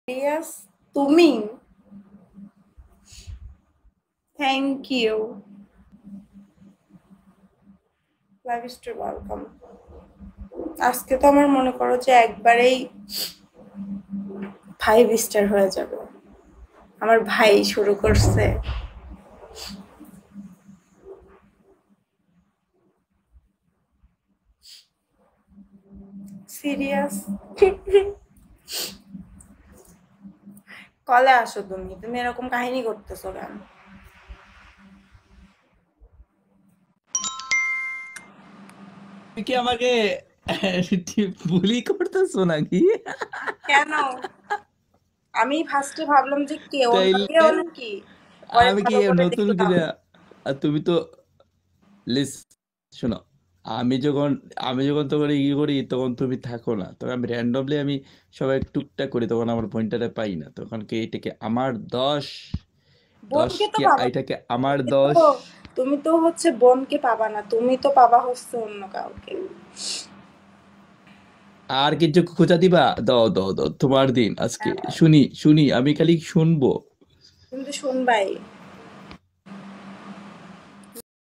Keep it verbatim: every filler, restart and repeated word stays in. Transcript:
Yes, তুমি thank you love store welcome. আজকে তো আমার মনে করো যে একবারেই ফাইভ স্টার হয়ে যাবে। আমার ভাই শুরু করছে। সিরিয়াস কলে আসো তুমি তুমি এরকম কাহিনী করতেছো কেন? তুমি কি আমাকে বুলি করতেছো নাকি? কেন? আমি ফার্স্টে ভাবলাম যে কে অন্য তাইলে কেউ নাকি, পরে আমি কি ভালো করে নতুন দেখলাম। কিনা? আর তুমি তো লিস শোনো, আমি যখন আমি যখন তোমার ই করি তখন তুমি থাকো না, তখন আমি র্যান্ডমলি আমি সবাই টুকটাক করি, তখন আমার পয়েন্টটা পাই না, তখন কি এটাকে আমার দশ দশ বোনকে তো কি পাবা, এটাকে আমার তুমি তো দশ? তুমি তো হচ্ছে বোনকে পাবা না, তুমি তো পাবা হচ্ছে অন্য কাউকে। আর কিছু খোঁজা দিবা? দাও দাও দাও, তোমার দিন আজকে। শুনি শুনি, আমি খালি শুনবো। তুমি তো শুনবাই।